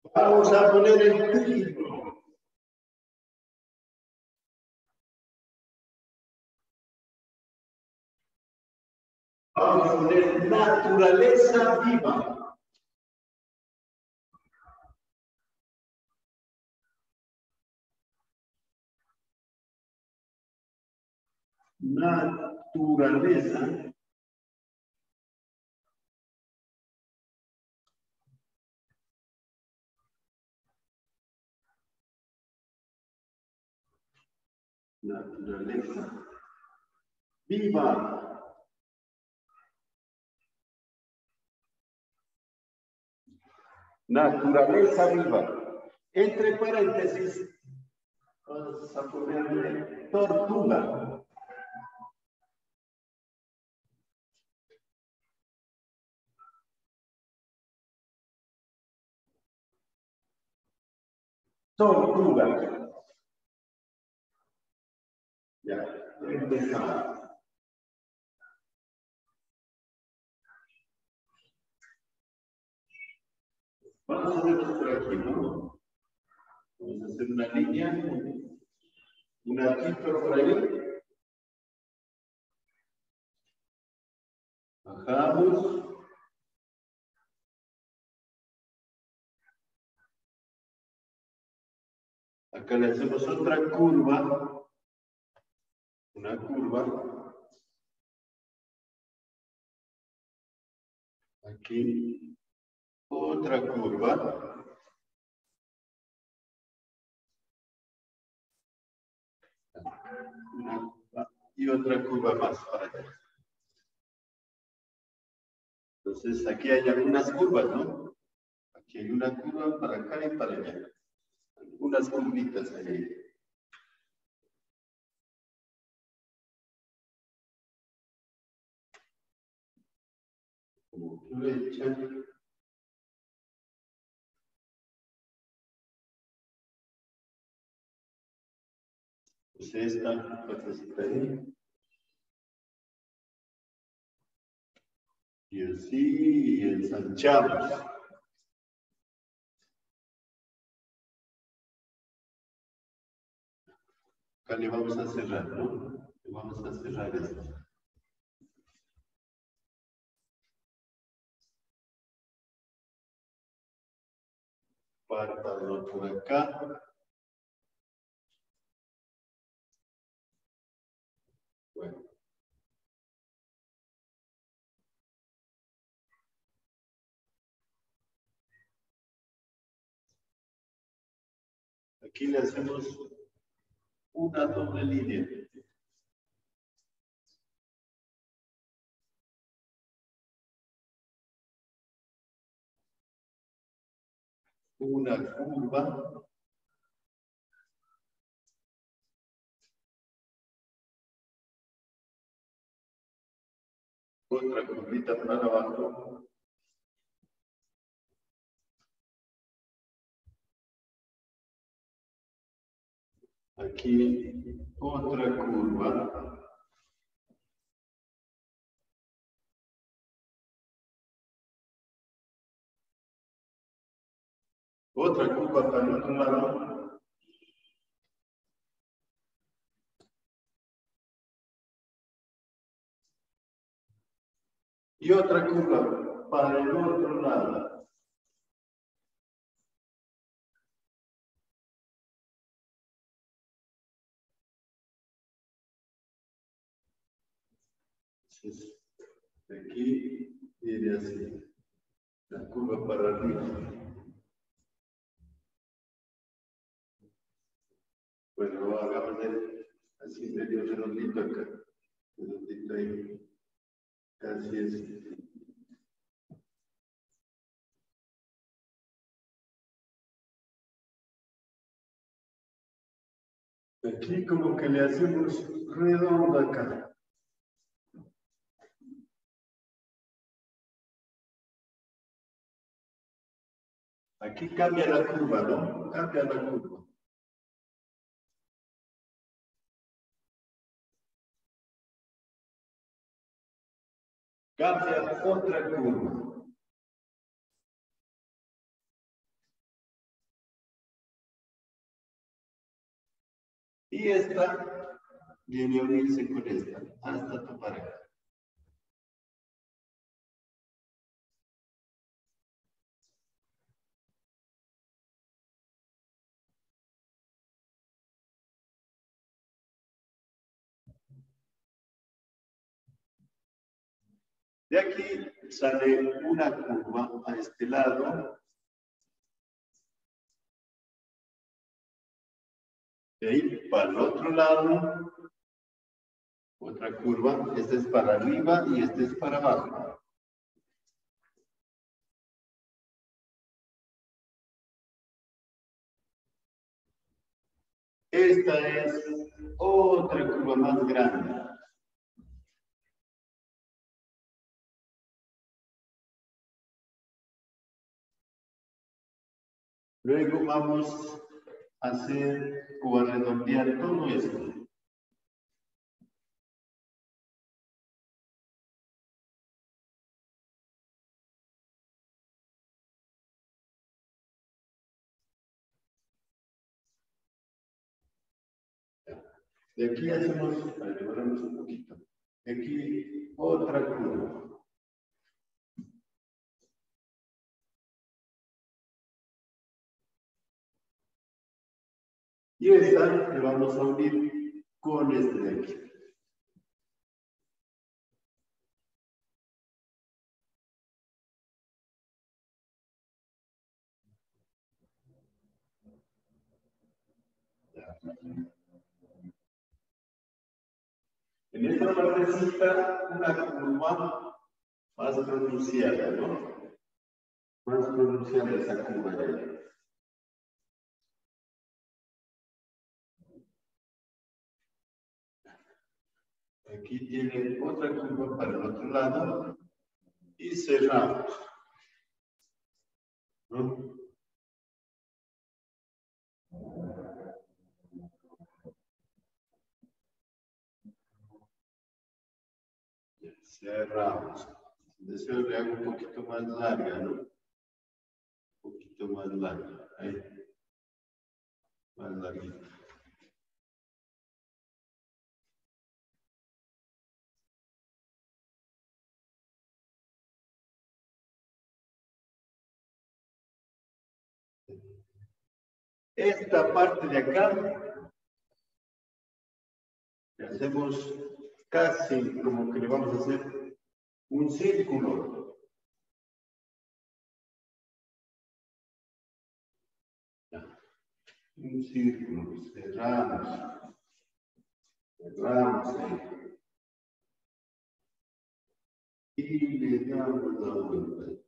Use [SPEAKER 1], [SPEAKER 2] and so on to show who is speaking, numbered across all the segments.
[SPEAKER 1] Vamos a poner el título. Vamos a poner naturaleza viva. Naturaleza viva. Naturaleza viva. Entre paréntesis, vamos a ponerle tortuga. Tortuga. Ya, empezamos. Vamos a hacerlo por aquí, ¿no? Vamos a hacer una línea, una cifra por ahí. Bajamos. Acá le hacemos otra curva. Una curva. Aquí otra curva. Y otra curva más para allá. Entonces aquí hay algunas curvas, ¿no? Aquí hay una curva para acá y para allá. Unas curvitas ahí. Como flecha. Pues esta partecita ahí. Y así ensanchamos. Acá le vamos a cerrar, ¿no? Le vamos a cerrar esto. Párpado por acá. Bueno. Aquí le hacemos una doble línea. Una curva. Otra curvita para abajo. Aquí otra curva. Otra curva para el otro lado. Y otra curva para el otro lado. Entonces, de aquí viene así. La curva para arriba. Bueno, hagamos así medio redondito acá. Redondito ahí. Casi es. Aquí como que le hacemos redondo acá. Aquí cambia la curva, ¿no? Cambia la curva. Cambia otra curva. Y esta viene a unirse con esta hasta topar acá. De aquí sale una curva a este lado. De ahí para el otro lado, otra curva. Esta es para arriba y esta es para abajo. Esta es otra curva más grande. Luego vamos a hacer o a redondear todo esto. De aquí hacemos, elevamos un poquito. De aquí otra curva. Y esta le vamos a unir con este de aquí. En esta partecita, una curva más pronunciada, ¿no? Más pronunciada esa curva de ahí. Aquí tiene otra curva para el otro lado y cerramos, ¿no? Cerramos. Deseo le hago un poquito más larga, ¿no? Un poquito más larga. Ahí. Más larguita. Esta parte de acá, le hacemos casi como que le vamos a hacer un círculo. Un círculo, cerramos. Cerramos ahí. Y le damos la vuelta.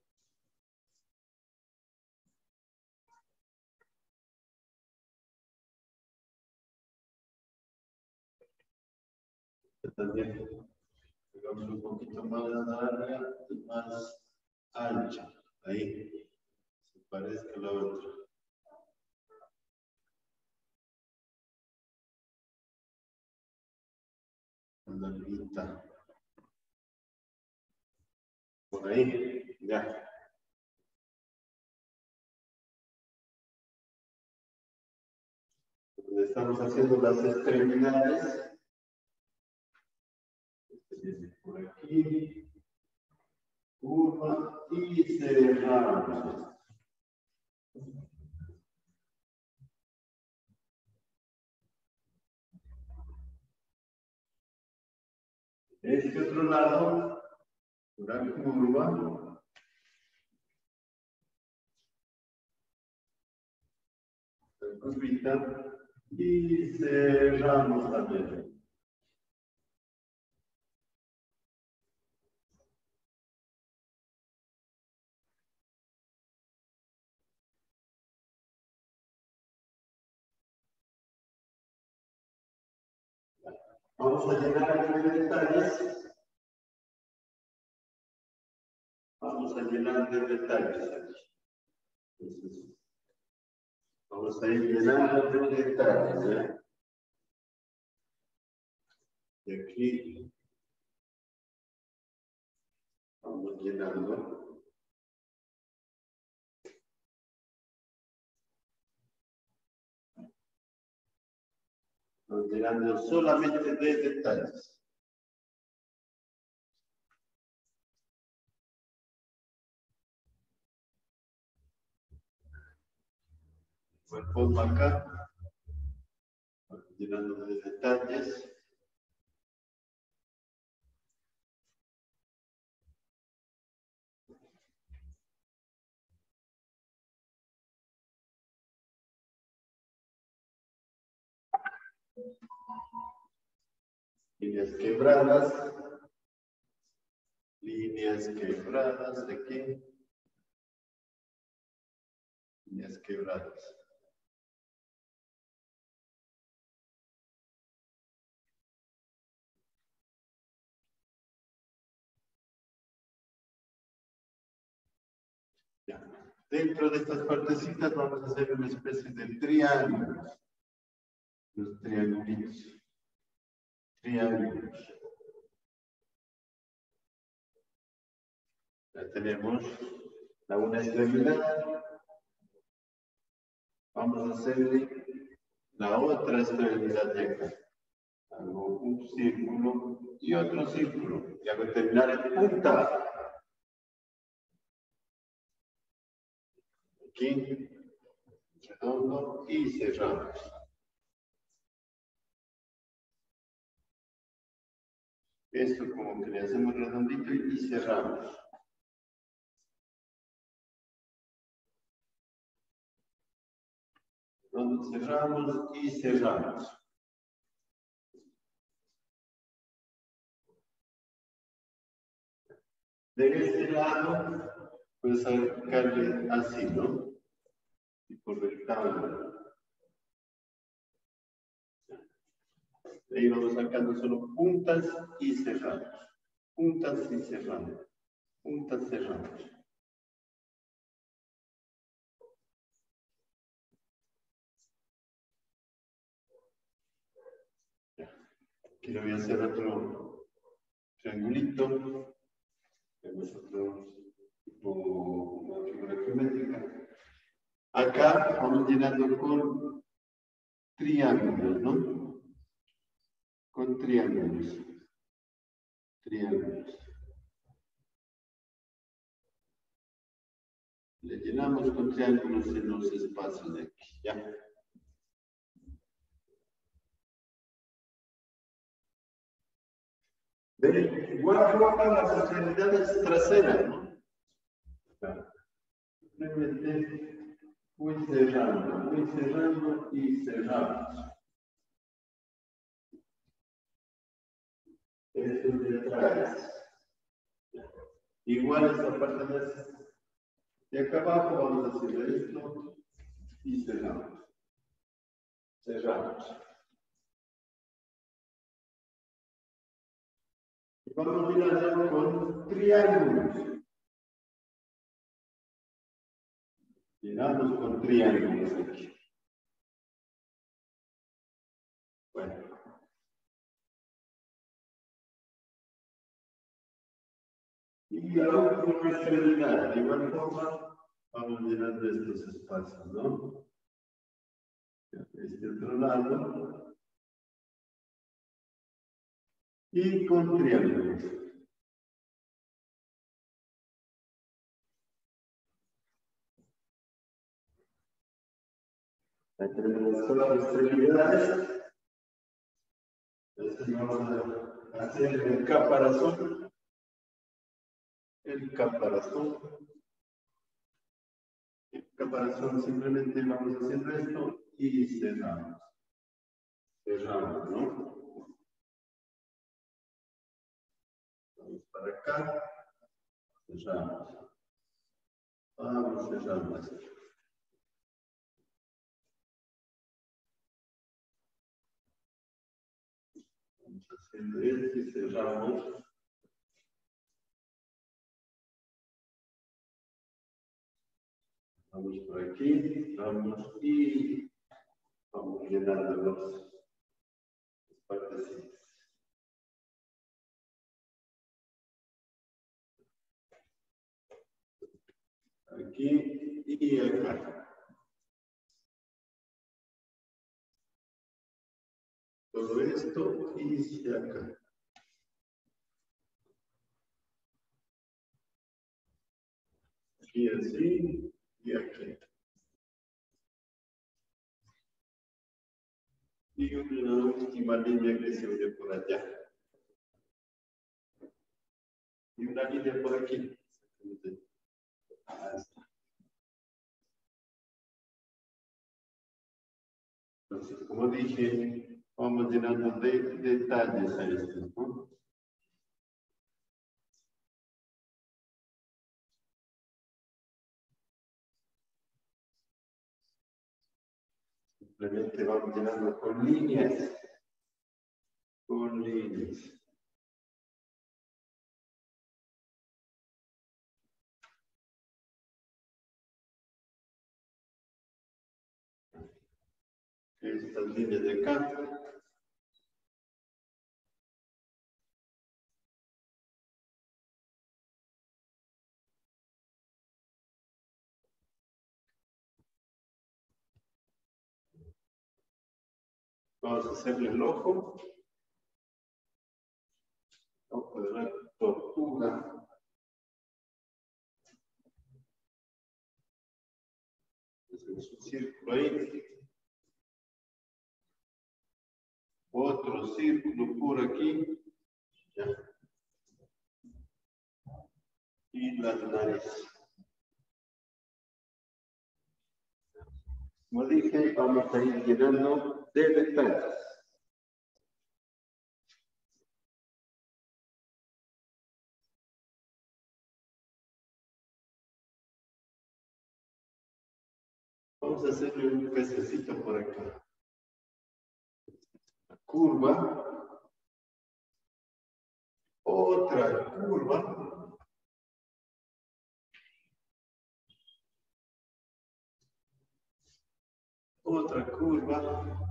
[SPEAKER 1] También pegamos un poquito más larga y más ancha. Ahí. Se parezca a la otra. Larguita. Por ahí, ya. Donde estamos haciendo las extremidades. Por aquí. Curva y cerramos. Este otro lado, una curva. Curvita y cerramos también. Vamos a llenar aquí de detalles. Vamos a llenar de detalles aquí. Entonces, vamos a ir llenando de detalles. ¿Eh? Y aquí vamos llenando. Estamos llenando solamente de detalles. Igual forma acá. Llenando de detalles. Líneas quebradas. Líneas quebradas de aquí. Líneas quebradas. Ya. Dentro de estas partecitas vamos a hacer una especie de triángulos. Los triangulitos. Triángulos. Ya tenemos una extremidad. Vamos a hacerle la otra extremidad de acá. Hago un círculo y otro círculo. Y hago terminar en punta. Aquí, redondo y cerramos. Esto como que le hacemos redondito y cerramos. Donde cerramos y cerramos. De este lado, pues sacarle así, ¿no? Tipo rectángulo. Ahí vamos sacando solo puntas y cerramos. Puntas y cerramos. Puntas, cerramos. Aquí le voy a hacer otro triangulito. Tenemos otro tipo, una figura geométrica. Acá vamos llenando con triángulos, ¿no? Con triángulos. Triángulos. Le llenamos con triángulos en los espacios de aquí, ¿ya? De igual forma las extremidades traseras, ¿no? Simplemente voy cerrando y cerramos. Esto es de atrás. Igual esta parte de acá abajo vamos a hacer esto y cerramos. Cerramos. Y vamos a ir con triángulos. Llenamos con triángulos aquí. Bueno. Y la última extremidad, de igual forma, vamos llenando estos espacios, ¿no? Este otro lado. Y con triángulos. Ahí tenemos las cuatro extremidades. Entonces vamos a hacer el caparazón. El caparazón. El caparazón simplemente vamos haciendo esto y cerramos. Cerramos, ¿no? Vamos para acá. Cerramos. Vamos cerrando. Vamos haciendo esto y cerramos. Vamos por aquí, vamos y vamos llenando las partecitas. Aquí y acá. todo esto y acá. Aquí así y aquí. Y una última línea que se une por allá. Y una línea por aquí. Entonces, como dije, vamos llenando de detalles a esto, ¿no? Simplemente vamos llenando con líneas. Con líneas. Estas líneas de acá. Vamos a hacerle el ojo. Ojo de la tortuga. Hacemos un círculo ahí. Otro círculo por aquí. Ya. Y la nariz. Como dije, vamos a ir llenando de detalles. Vamos a hacerle un pececito por acá. Curva. Otra curva. Otra curva.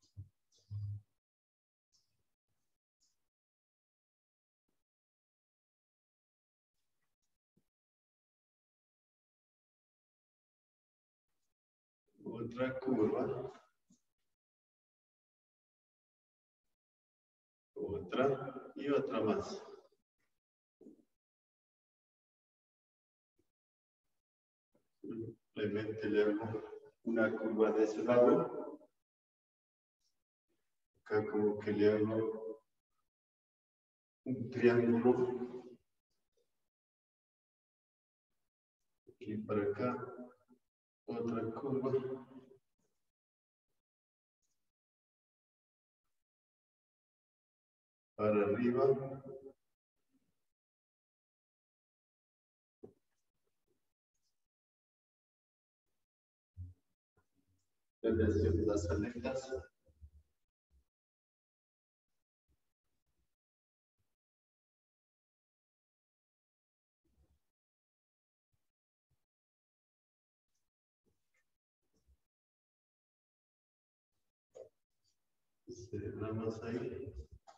[SPEAKER 1] Otra curva. Otra y otra más. Simplemente le hago una curva de ese lado. Acá como que le hago un triángulo. Aquí para acá. Otra curva. Para arriba. Las aletas. Cerramos ahí.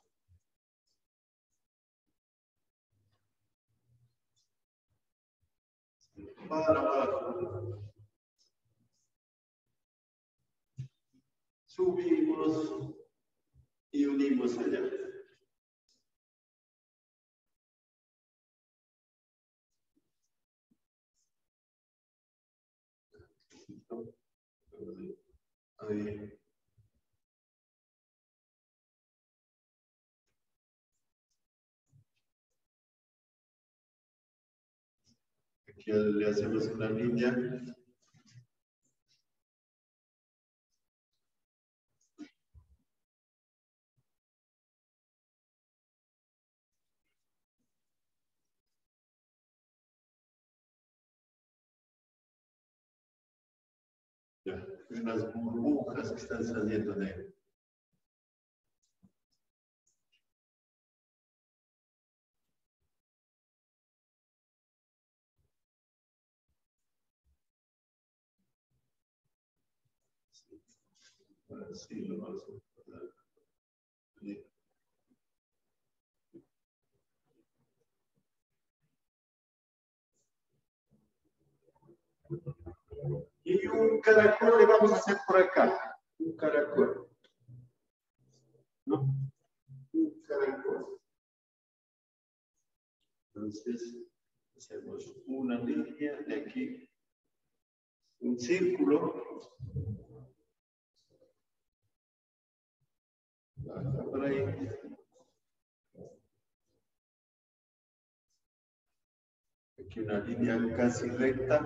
[SPEAKER 1] Para abajo. Subimos y unimos allá. Ahí. Aquí le hacemos una línea. Ya, unas burbujas que están saliendo de él. Así lo vamos a poner. Y un caracol le vamos a hacer por acá. Un caracol. ¿no? Un caracol. Entonces, hacemos una línea de aquí, un círculo. Baja por ahí. Aquí una línea casi recta.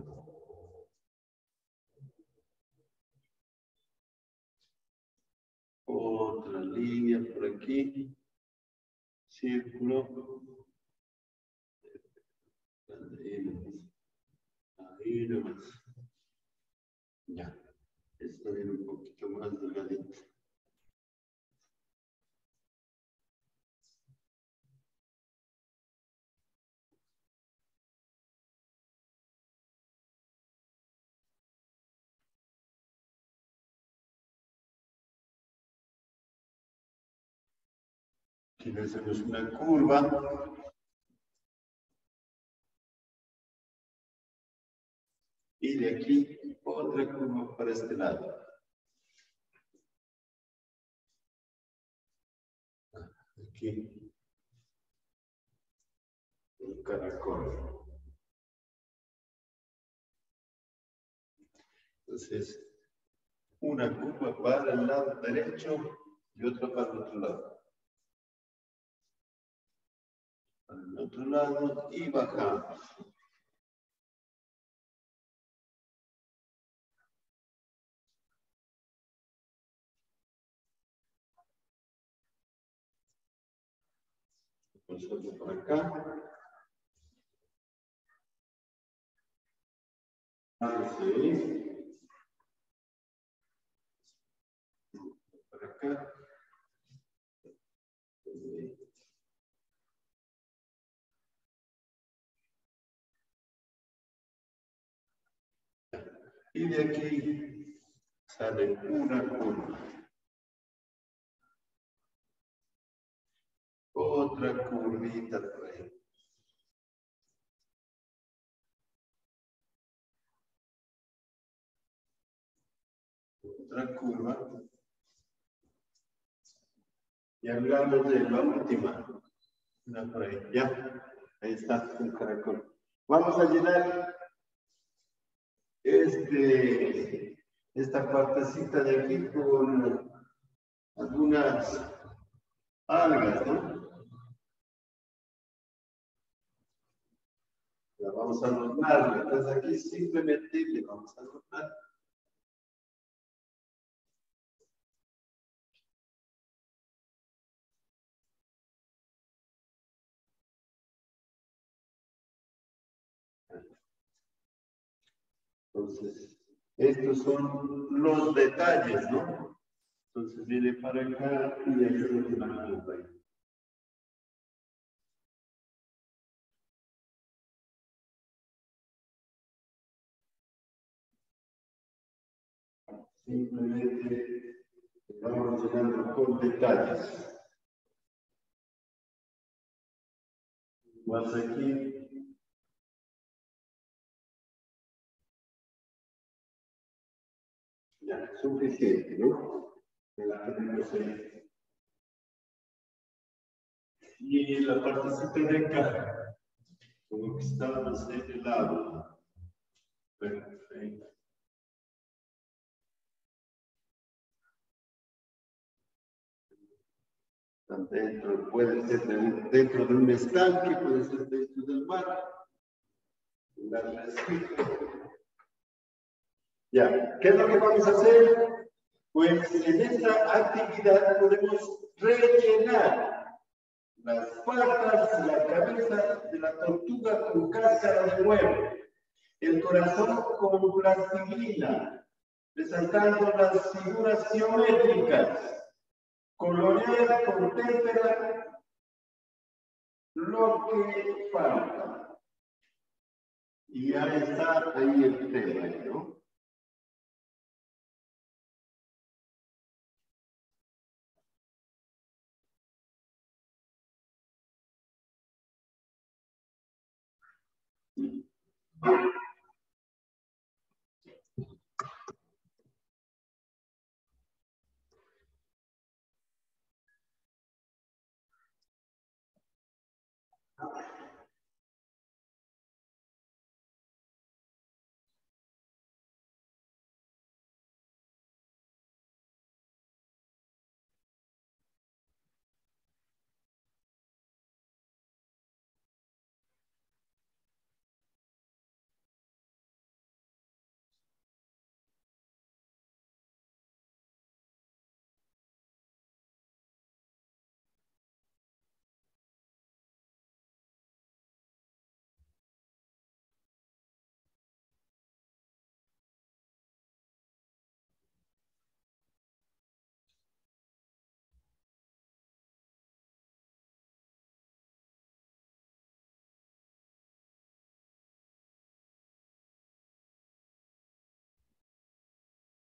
[SPEAKER 1] Otra línea por aquí. Círculo. Ahí nomás. Ya. Esto viene un poquito más delgadito. Aquí le hacemos una curva. Y de aquí otra curva para este lado. Aquí. Un caracol. Entonces, una curva para el lado derecho y otra para el otro lado. Para el otro lado y bajamos. Nosotros por acá. Así. Por acá. Y de aquí sale una curva. Otra curvita por ahí. Otra curva. Y hablamos de la última. Una por ahí. Ya. Ahí está un caracol. Vamos a llenar esta partecita de aquí con algunas algas, ¿no? La vamos a adornar. Entonces aquí simplemente le vamos a adornar. Entonces, estos son los detalles, ¿no? Entonces viene para acá y hacemos una curva ahí. Simplemente vamos llenando con detalles. Más aquí. Ya, suficiente, ¿no? La tenemos ahí. Y la partecita de acá, como que estamos en el lado. Perfecto. Dentro, puede ser dentro de un estanque, puede ser dentro del mar. Ya, ¿qué es lo que vamos a hacer? Pues en esta actividad podemos rellenar las patas y la cabeza de la tortuga con cáscara de huevo, el corazón con plastilina, resaltando las figuras geométricas, colorear con témpera lo que falta. Y ya está ahí el tema, ¿no?